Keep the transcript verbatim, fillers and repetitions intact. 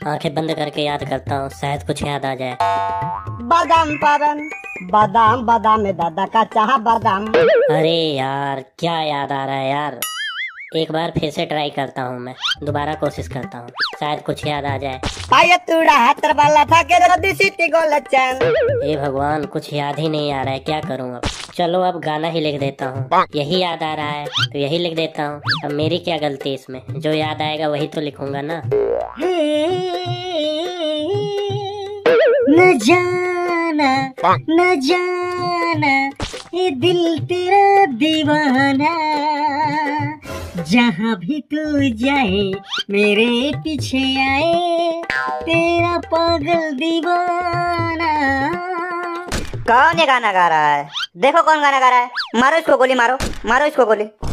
आंखें बंद करके याद करता हूँ, शायद कुछ याद आ जाए। बादाम पान, बादाम बादाम में दादा का चाह बादाम। अरे यार क्या याद आ रहा है यार। एक बार फिर से ट्राई करता हूँ, मैं दोबारा कोशिश करता हूँ, शायद कुछ याद आ जाए। पाया तूड़ा हाथ वाला था के रद्दी सीटी गोलचन। हे भगवान, कुछ याद ही नहीं आ रहा है, क्या करूँ अब। चलो अब गाना ही लिख देता हूँ, यही याद आ रहा है तो यही लिख देता हूँ। अब मेरी क्या गलती इसमें, जो याद आएगा वही तो लिखूंगा ना। न जाना न जाना ये दिल तेरा दीवाना, जहाँ भी तू जाए मेरे पीछे आए तेरा पागल दीवाना। कौन ये गाना गा रहा है? देखो कौन गाना गा रहा है। मारो इसको गोली, मारो मारो इसको गोली।